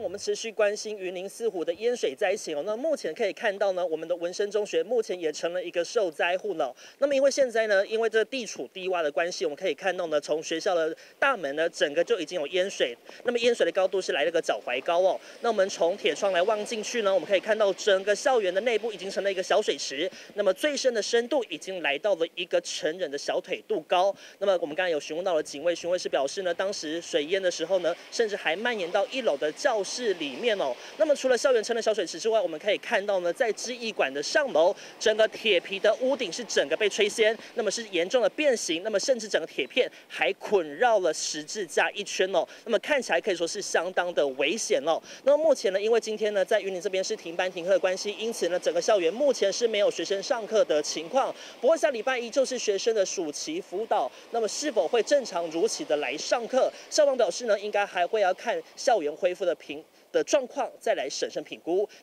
我们持续关心云林四湖的淹水灾情哦。那目前可以看到呢，我们的文生中学目前也成了一个受灾户了。那么因为现在呢，因为这地处低洼的关系，我们可以看到呢，从学校的大门呢，整个就已经有淹水。那么淹水的高度是来了个脚踝高哦。那我们从铁窗来望进去呢，我们可以看到整个校园的内部已经成了一个小水池。那么最深的深度已经来到了一个成人的小腿肚高。那么我们刚才有询问到了警卫，询卫室表示呢，当时水淹的时候呢，甚至还蔓延到1楼的教室里面哦。那么除了校园成了小水池之外，我们可以看到呢，在支艺馆的上楼，整个铁皮的屋顶是整个被吹掀，那么是严重的变形，那么甚至整个铁片还捆绕了十字架一圈哦。那么看起来可以说是相当的危险哦。那么目前呢，因为今天呢在云林这边是停班停课的关系，因此呢整个校园目前是没有学生上课的情况。不过下礼拜一就是学生的暑期辅导，那么是否会正常如期的来上课？校方表示呢，应该还会要看校园恢复的状况，再来审慎评估。